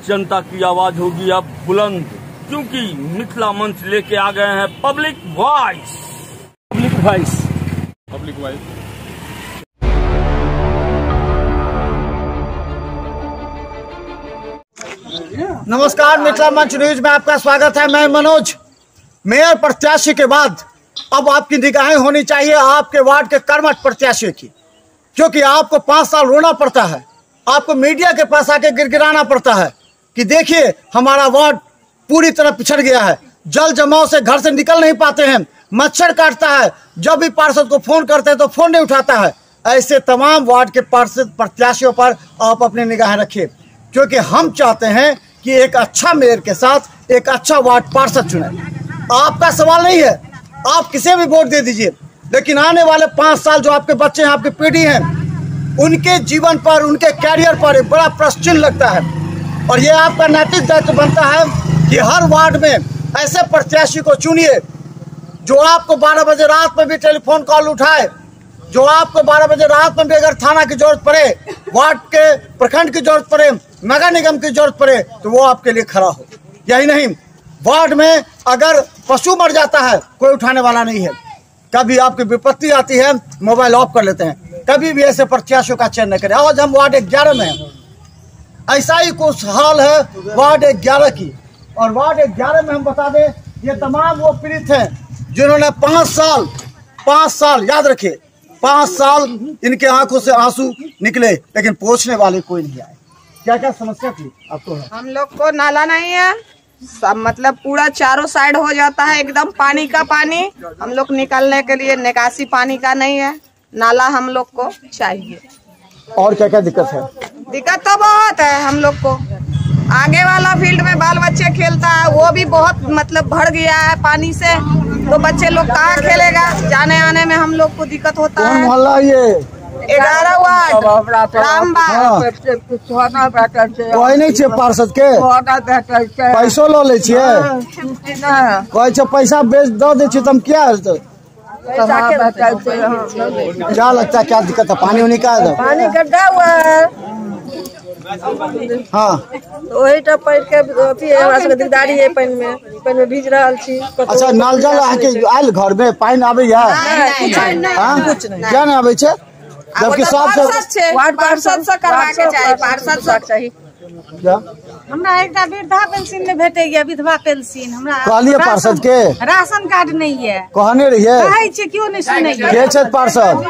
जनता की आवाज होगी अब बुलंद, क्योंकि मिथिला मंच लेके आ गए हैं public voice. Public voice, public voice. नमस्कार, मिथिला मंच न्यूज में आपका स्वागत है। मैं मनोज। मेयर प्रत्याशी के बाद अब आपकी निगाहें होनी चाहिए आपके वार्ड के कर्मठ प्रत्याशी की, क्योंकि आपको 5 साल रोना पड़ता है, आपको मीडिया के पास आके गिड़गिड़ाना पड़ता है कि देखिए हमारा वार्ड पूरी तरह पिछड़ गया है, जल जमाव से घर से निकल नहीं पाते हैं, मच्छर काटता है, जब भी पार्षद को फोन करते हैं तो फोन नहीं उठाता है। ऐसे तमाम वार्ड के पार्षद प्रत्याशियों पर आप अपनी निगाहें रखिए, क्योंकि हम चाहते हैं कि एक अच्छा मेयर के साथ एक अच्छा वार्ड पार्षद चुने। आपका सवाल नहीं है, आप किसे भी वोट दे दीजिए, लेकिन आने वाले 5 साल जो आपके बच्चे हैं, आपकी पीढ़ी है, उनके जीवन पर, उनके कैरियर पर एक बड़ा प्रश्न चिन्ह लगता है। और ये आपका नैतिक दायित्व बनता है कि हर वार्ड में ऐसे प्रत्याशी को चुनिए जो आपको 12 बजे रात में भी टेलीफोन कॉल उठाए, जो आपको 12 बजे रात में भी अगर थाना की जरूरत पड़े, वार्ड के प्रखंड की जरूरत पड़े, नगर निगम की जरूरत पड़े, तो वो आपके लिए खड़ा हो। यही नहीं, वार्ड में अगर पशु मर जाता है कोई उठाने वाला नहीं है, कभी आपकी विपत्ति आती है मोबाइल ऑफ कर लेते हैं। कभी भी ऐसे प्रत्याशियों का चयन न करें। आज हम वार्ड 11 में हैं, ऐसा ही कुछ हाल है वार्ड 11 की। और वार्ड 11 में हम बता दें, ये तमाम वो पीड़ित हैं जिन्होंने 5 साल याद रखिए, 5 साल इनके आंखों से आंसू निकले, लेकिन पूछने वाले कोई नहीं आए। क्या क्या समस्या थी आपको? हम लोग को नाला नहीं है, सब मतलब पूरा चारों साइड हो जाता है एकदम पानी का पानी। हम लोग निकलने के लिए निकासी पानी का नहीं है, नाला हम लोग को चाहिए। और क्या क्या दिक्कत है? दिक्कत तो बहुत है हम लोग को। आगे वाला फील्ड में बाल बच्चे खेलता है, वो भी बहुत मतलब भर गया है पानी से, तो बच्चे लोग कहाँ खेलेगा, जाने आने में हम लोग को दिक्कत होता है। मोहल्ला ये 11 वार्ड रामबाग। कोई नहीं छे पार्षद के पैसो लो ले छिए, कोई छे पैसा बेच दो दे छी तुम क्या क्या लगता है, क्या दिक्कत है? पानी उन्हीं का है, पानी गड्ढा हुआ है। हाँ, वही तो पैर के अथी है, हमरा सबके दिकदारी है, पानी में भीज रहल छी। अच्छा, नल जल आके आयल घर में पानी आबे या? कुछ नहीं, क्या नहीं आबे छे? जबकि वार्ड पार्षद से करवा के चाहिए, पार्षद से चाहिए। क्या हमरा एकटा वृद्धा पेंशन में भेटैया, विधवा पेंशन। हमरा कहलिए पार्षद के राशन कार्ड नहीं है, कहने रहिए, कहै छै क्यों नहीं सुनैया। के छै पार्षद?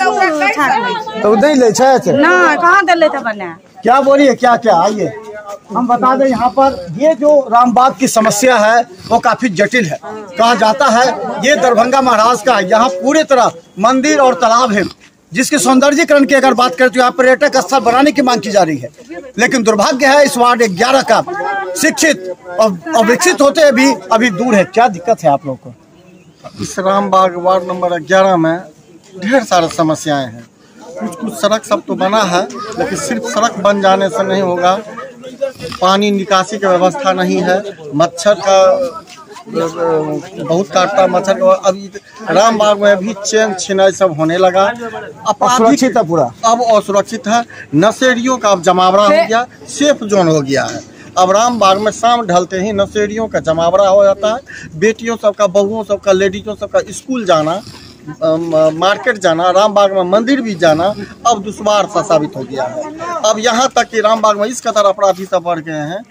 तो नहीं ले छै ना, कहाँ देले त बना। क्या बोलिए, क्या क्या? आइए हम बता दें, यहाँ पर ये जो रामबाग की समस्या है वो काफी जटिल है। कहा जाता है ये दरभंगा महाराज का, यहाँ पूरी तरह मंदिर और तालाब है, जिसके सौंदर्यीकरण की अगर बात करें तो यहाँ पर्यटक स्थल बनाने की मांग की जा रही है। लेकिन दुर्भाग्य है इस वार्ड 11 का शिक्षित और विकसित होते भी अभी दूर है। क्या दिक्कत है आप लोग को? इस रामबाग वार्ड नंबर 11 में ढेर सारी समस्याएं हैं। कुछ सड़क सब तो बना है, लेकिन सिर्फ सड़क बन जाने से नहीं होगा, पानी निकासी की व्यवस्था नहीं है, मच्छर का बहुत काटता मच्छर का। अभी रामबाग में भी चैन छिनाई सब होने लगा, असुरक्षित है पूरा, अब असुरक्षित है। नशेड़ियों का अब जमावड़ा हो गया, सेफ जोन हो गया है। अब रामबाग में शाम ढलते ही नशेड़ियों का जमावड़ा हो जाता है। बेटियों सबका, बहुओं सबका, लेडीजों सबका स्कूल जाना, मार्केट जाना, रामबाग में मंदिर भी जाना अब दुश्वार सा साबित हो गया है। अब यहाँ तक कि रामबाग में इस कदर अपराधी सब बढ़ गए हैं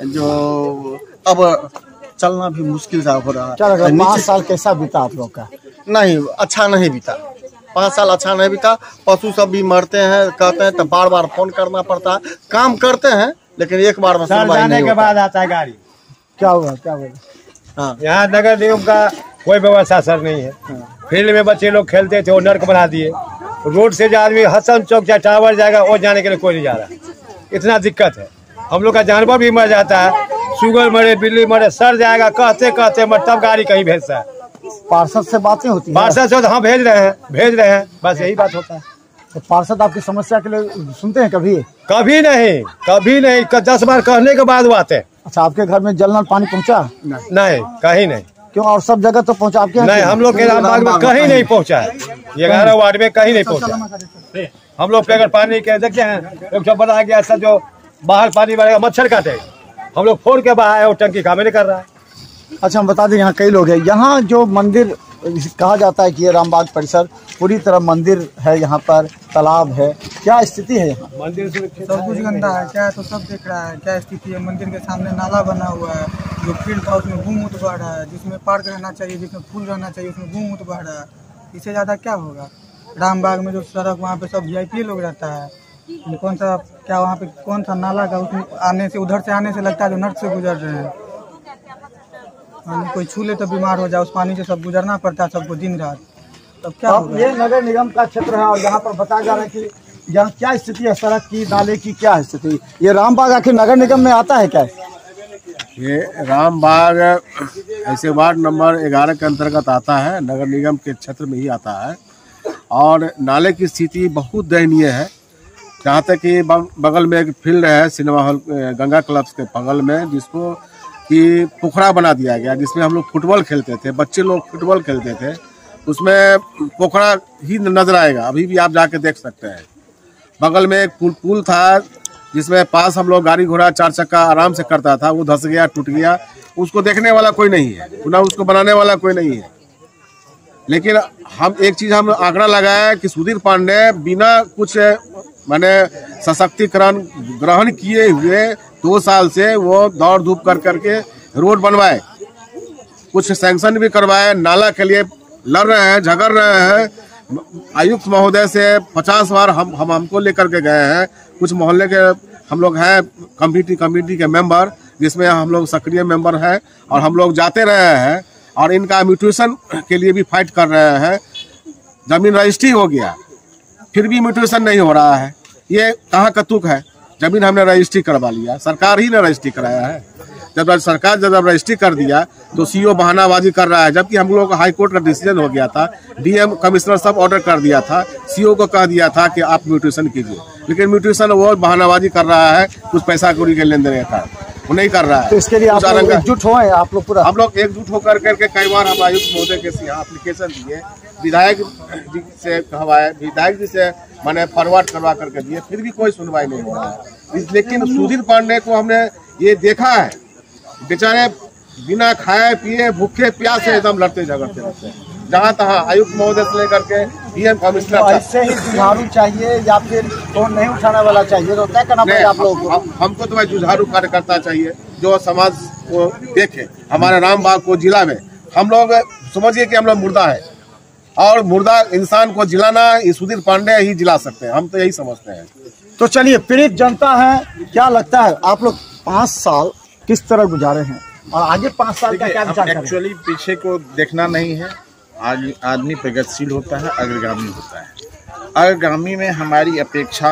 जो अब चलना भी मुश्किल सा हो रहा है। 5 साल कैसा बीता आप लोग का? नहीं, अच्छा नहीं बीता। 5 साल अच्छा नहीं बीता। पशु सब भी मरते हैं, कहते हैं तो बार बार फोन करना पड़ता है। काम करते हैं लेकिन एक बार में जाने के बाद आता है गाड़ी। क्या हुआ, क्या बोला? हाँ, यहाँ नगर निगम का कोई व्यवस्था सर नहीं है। फील्ड में बच्चे लोग खेलते थे, वो नर्क बना दिए। रोड से जो आदमी हसन चौक या टावर जाएगा वो जाने के लिए कोई नहीं जा रहा। इतना दिक्कत है, हम लोग का जानवर भी मर जाता है, सुगर मरे, बिल्ली मरे, सर जाएगा कहते कहते मर, तब गाड़ी कहीं भेजता है। पार्षद से बातें होती है? पार्षद से हाँ भेज रहे हैं, बस यही बात होता है। तो पार्षद आपकी समस्या के लिए सुनते हैं कभी? कभी नहीं, 10 बार कहने के बाद वो आते हैं। अच्छा, आपके घर में जल नल पानी पहुँचा? नहीं, कहीं नहीं। क्यों? और सब जगह तो पहुँचा आपके? नहीं, हम लोग के रामबाग में कहीं नहीं पहुँचा है। 11 वार्ड में कहीं नहीं पहुँचा। हम लोग अगर पानी के देखते हैं, एक बना गया, जो बाहर पानी भरेगा मच्छर काटे, हम लोग फोड़ के बहाए और टंकी काम नहीं कर रहा है। अच्छा, हम बता दें यहाँ कई लोग हैं। यहाँ जो मंदिर कहा जाता है कि ये रामबाग परिसर पूरी तरह मंदिर है, यहाँ पर तालाब है, क्या स्थिति है यहाँ? मंदिर से सब कुछ गंदा है, क्या तो सब देख रहा है क्या स्थिति है। मंदिर के सामने नाला बना हुआ है, जो फील्ड था उसमें गूंद बढ़ रहा है, जिसमें पार्क रहना चाहिए, जिसमें फूल रहना चाहिए, उसमें गूंद बढ़ रहा है। इससे ज़्यादा क्या होगा? रामबाग में जो सड़क वहाँ पे सब VIP लोग रहता है, कौन सा क्या वहाँ पे कौन सा नाला का उसमें आने से उधर से आने से लगता है जो नर्क से गुजर रहे हैं। कोई छू ले तो बीमार हो जाए, उस पानी से सब गुजरना पड़ता है सबको दिन रात। तब क्या होगा? ये नगर निगम का क्षेत्र है और यहाँ पर बताया जा रहा है कि यहाँ क्या स्थिति है, सड़क की, नाले की क्या स्थिति? ये रामबाग आखिर नगर निगम में आता है क्या? ये रामबाग ऐसे वार्ड नंबर 11 के अंतर्गत आता है, नगर निगम के क्षेत्र में ही आता है। और नाले की स्थिति बहुत दयनीय है। जहाँ तक कि बगल में एक फील्ड है सिनेमा हॉल गंगा क्लब्स के बगल में, जिसको कि पोखरा बना दिया गया, जिसमें हम लोग फुटबॉल खेलते थे, बच्चे लोग फुटबॉल खेलते थे। उसमें पोखरा ही नजर आएगा, अभी भी आप जाके देख सकते हैं। बगल में एक पुल था जिसमें पास हम लोग गाड़ी घोड़ा 4 चक्का आराम से करता था, वो धंस गया, टूट गया। उसको देखने वाला कोई नहीं है, ना उसको बनाने वाला कोई नहीं है। लेकिन हम एक चीज़ हम आंकड़ा लगाया कि सुधीर पांडे बिना कुछ माने सशक्तिकरण ग्रहण किए हुए 2 साल से वो दौड़ धूप कर करके रोड बनवाए, कुछ सैंक्शन भी करवाए, नाला के लिए लड़ रहे हैं, झगड़ रहे हैं। आयुक्त महोदय से 50 बार हमको लेकर के गए हैं। कुछ मोहल्ले के हम लोग हैं कमेटी के मेंबर, जिसमें हम लोग सक्रिय मेंबर हैं, और हम लोग जाते रहे हैं और इनका म्यूटेशन के लिए भी फाइट कर रहे हैं। जमीन रजिस्ट्री हो गया, फिर भी म्यूटेशन नहीं हो रहा है। ये कहाँ का तुक है? जमीन हमने रजिस्ट्री करवा लिया, सरकार ही ने रजिस्ट्री कराया है। जब सरकार रजिस्ट्री कर दिया तो CO बहानाबाजी कर रहा है, जबकि हम लोग का हाई कोर्ट का डिसीजन हो गया था, DM कमिश्नर सब ऑर्डर कर दिया था, CO को कह दिया था कि आप म्यूटेशन कीजिए, लेकिन म्यूटेशन वो बहानाबाजी कर रहा है, कुछ पैसा कौड़ी के लेन देन का वो नहीं कर रहा है। तो इसके लिए आप लोग एकजुट हो, आप लोग पूरा? हम लोग एकजुट होकर करके कई बार हम आयुक्त महोदय के यहाँ एप्लीकेशन दिए, विधायक जी से कहवाए, विधायक जी से मैंने फॉरवर्ड करवा करके दिए, फिर भी कोई सुनवाई नहीं हो रहा है। लेकिन सुधीर पांडे को हमने ये देखा है, बेचारे बिना खाए पिए भूखे प्यासे एकदम लड़ते झगड़ते रहते हैं, जहाँ तहाँ आयुक्त महोदय से लेकर के DM कमिश्नर। तो ऐसे ही जुझारू चाहिए या फिर फोन नहीं उठाने वाला चाहिए? तो क्या करना पड़ेगा आप लोगों को? हमको तो भाई जुझारू कार्यकर्ता चाहिए जो समाज को देखे। हमारे रामबाग को जिला में हम लोग समझिए कि हम लोग मुर्दा है, और मुर्दा इंसान को जिलाना सुधीर पांडे ही जिला सकते हैं, हम तो यही समझते हैं। तो चलिए, पीड़ित जनता है, क्या लगता है आप लोग 5 साल किस तरह गुजारे हैं और आगे 5 साल का क्या विचार करें? एक्चुअली पीछे को देखना नहीं है, आदमी प्रगतिशील होता है, अग्रगामी होता है। अग्रगामी में हमारी अपेक्षा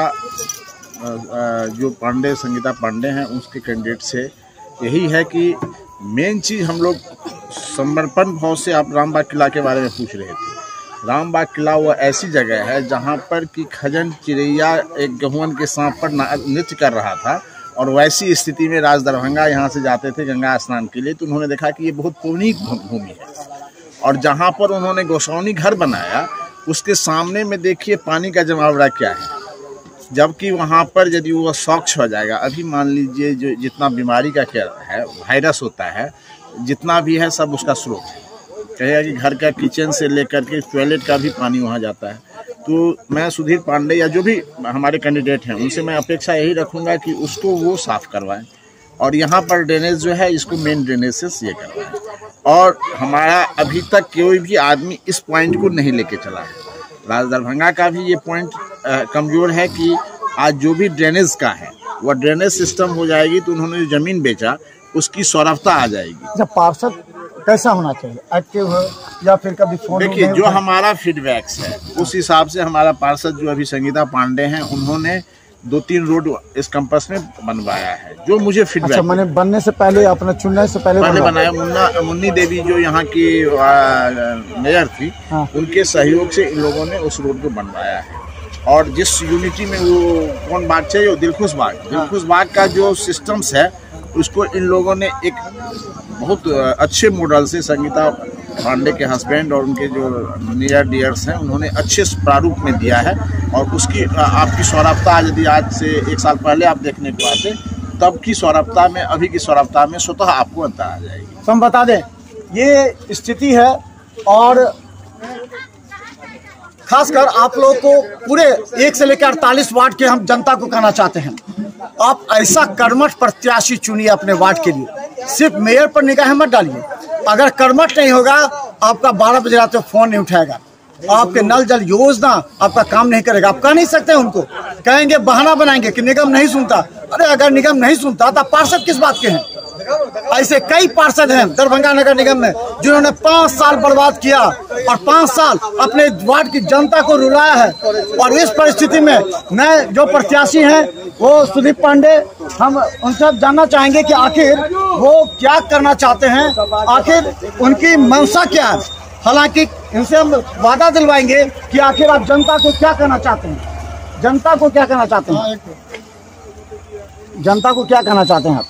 जो पांडे संगीता पांडे हैं उसके कैंडिडेट से यही है कि मेन चीज़ हम लोग समर्पण भाव से, आप रामबाग किला के बारे में पूछ रहे थे। रामबाग किला वो ऐसी जगह है जहाँ पर कि खजन चिड़ैया एक गहुवन के सांप पर नृत्य कर रहा था, और वैसी स्थिति में राज दरभंगा यहाँ से जाते थे गंगा स्नान के लिए, तो उन्होंने देखा कि ये बहुत पौराणिक भूमि है। और जहाँ पर उन्होंने गोसाउनी घर बनाया उसके सामने में देखिए पानी का जमावड़ा क्या है, जबकि वहाँ पर यदि वो स्वच्छ हो जाएगा, अभी मान लीजिए जो जितना बीमारी का क्या है, वायरस होता है, जितना भी है सब उसका स्रोत है। कहेगा कि घर का किचन से लेकर के टॉयलेट का भी पानी वहाँ जाता है। तो मैं सुधीर पांडे या जो भी हमारे कैंडिडेट हैं उनसे मैं अपेक्षा यही रखूँगा कि उसको वो साफ़ करवाएं, और यहाँ पर ड्रेनेज जो है इसको मेन ड्रेनेज से ये करवाएं। और हमारा अभी तक कोई भी आदमी इस पॉइंट को नहीं लेके चला है। राज दरभंगा का भी ये पॉइंट कमज़ोर है कि आज जो भी ड्रेनेज का है वह ड्रेनेज सिस्टम हो जाएगी तो उन्होंने जो ज़मीन बेचा उसकी सौरभता आ जाएगी। जब पार्षद कैसा होना चाहिए, एक्टिव हो या फिर कभी फोन? देखिए, जो हमारा फीडबैक्स है उस हिसाब से हमारा पार्षद जो अभी संगीता पांडे हैं उन्होंने 2-3 रोड इस कैंपस में बनवाया है, जो मुझे फीडबैक। अच्छा, मैंने बनने से पहले, अपने चुनने से पहले बनाया। मुन्नी देवी जो यहाँ की मेयर थी, हाँ। उनके सहयोग से इन लोगों ने उस रोड को बनवाया है। और जिस यूनिटी में वो कौन बाग चाहिए, दिलखुश बाग का जो सिस्टम्स है उसको इन लोगों ने एक बहुत अच्छे मॉडल से संगीता पांडे के हस्बैंड और उनके जो नियर डियर्स हैं उन्होंने अच्छे प्रारूप में दिया है। और उसकी आपकी सौरभता यदि आज से 1 साल पहले आप देखने को आते तब की सौरभता में, अभी की सौरभता में स्वतः आपको अंतर आ जाएगी। तो हम बता दें ये स्थिति है, और खासकर आप लोगों को पूरे 1 से लेकर 48 वार्ड के हम जनता को कहना चाहते हैं, आप ऐसा कर्मठ प्रत्याशी चुनिए अपने वार्ड के लिए। सिर्फ मेयर पर निगाह मत डालिए। अगर कर्मठ नहीं होगा, आपका 12 बजे रात में फोन नहीं उठाएगा, आपके नल जल योजना आपका काम नहीं करेगा। आप कह नहीं सकते उनको, कहेंगे बहाना बनाएंगे कि निगम नहीं सुनता। अरे अगर निगम नहीं सुनता तो पार्षद किस बात के हैं? ऐसे कई पार्षद हैं दरभंगा नगर निगम में जिन्होंने 5 साल बर्बाद किया और 5 साल अपने वार्ड की जनता को रुलाया है। और इस परिस्थिति में नए जो प्रत्याशी हैं वो सुदीप पांडे, हम उनसे जानना चाहेंगे कि आखिर वो क्या करना चाहते हैं, आखिर उनकी मंशा क्या है। हालांकि इनसे हम वादा दिलवाएंगे कि आखिर आप जनता को क्या कहना चाहते हैं, जनता को क्या कहना चाहते हैं, जनता को क्या कहना चाहते हैं आप?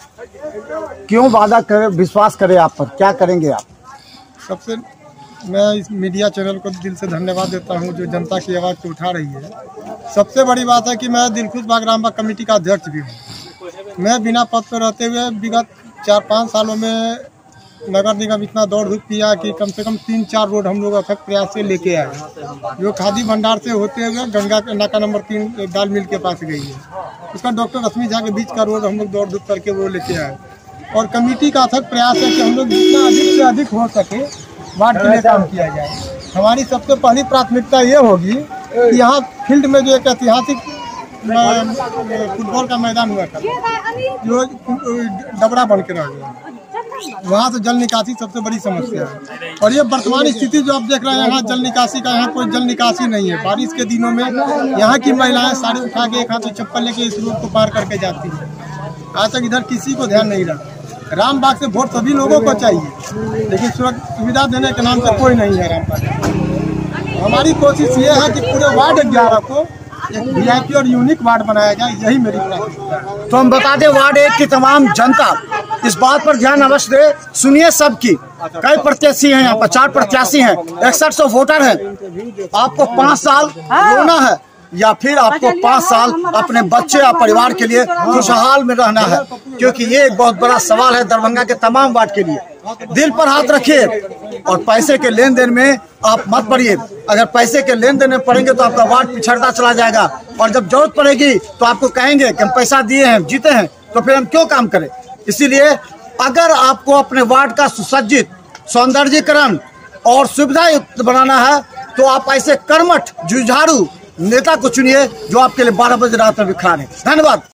क्यों वादा करे, विश्वास करे आप पर, क्या करेंगे आप? सबसे मैं इस मीडिया चैनल को दिल से धन्यवाद देता हूं जो जनता की आवाज़ को उठा रही है। सबसे बड़ी बात है कि मैं दिलखुश बाग रामबाग कमेटी का अध्यक्ष भी हूं। मैं बिना पद पर रहते हुए विगत 4-5 सालों में नगर निगम इतना दौड़ धूप किया कि कम से कम 3-4 रोड हम लोग अथक प्रयास से लेके आए, जो खादी भंडार से होते हुए गंगा नाका नंबर 3 दाल मिल के पास गई है। उसका डॉक्टर रश्मि झा के बीच का रोड हम लोग दौड़ धूप करके वो लेके आए। और कमेटी का अथक प्रयास है कि हम लोग जितना अधिक से अधिक हो सके वार्ड के लिए काम किया जाए। हमारी सबसे पहली प्राथमिकता ये होगी कि यहाँ फील्ड में जो एक ऐतिहासिक फुटबॉल का मैदान हुआ था जो डबरा बन के रह गया, वहाँ से जल निकासी सबसे बड़ी समस्या है। और ये वर्तमान स्थिति जो आप देख रहे हैं, यहाँ जल निकासी का यहाँ कोई जल निकासी नहीं है। बारिश के दिनों में यहाँ की महिलाएं साड़ी उठा के एक हाथ में चप्पल लेके इस रोड को पार करके जाती है। आज तक इधर किसी को ध्यान नहीं रहा। रामबाग से वोट सभी लोगों को चाहिए, लेकिन सुविधा देने के नाम से कोई नहीं है रामबाग। हमारी कोशिश ये है कि पूरे वार्ड 11 को एक वीआईपी और यूनिक वार्ड बनाया जाए, यही मेरी प्राथमिकता है। तो हम बता दें वार्ड 1 की तमाम जनता इस बात पर ध्यान अवश्य दे, सुनिए सबकी। कई प्रत्याशी हैं यहाँ पर, 4 प्रत्याशी हैं, 6100 वोटर हैं। आपको 5 साल रोना है या फिर आपको 5 साल अपने बच्चे या परिवार के लिए खुशहाल में रहना है, क्योंकि ये एक बहुत बड़ा सवाल है दरभंगा के तमाम वार्ड के लिए। दिल पर हाथ रखिए और पैसे के लेन देन में आप मत पड़िए। अगर पैसे के लेन देन में पड़ेंगे तो आपका वार्ड पिछड़ता चला जाएगा, और जब जरूरत पड़ेगी तो आपको कहेंगे कि हम पैसा दिए हैं, जीते हैं, तो फिर हम क्यों काम करें। इसीलिए अगर आपको अपने वार्ड का सुसज्जित सौंदर्यीकरण और सुविधायुक्त बनाना है तो आप ऐसे कर्मठ जुझारू नेता को चुनिए जो आपके लिए 12 बजे रात में भी खड़ा है। धन्यवाद।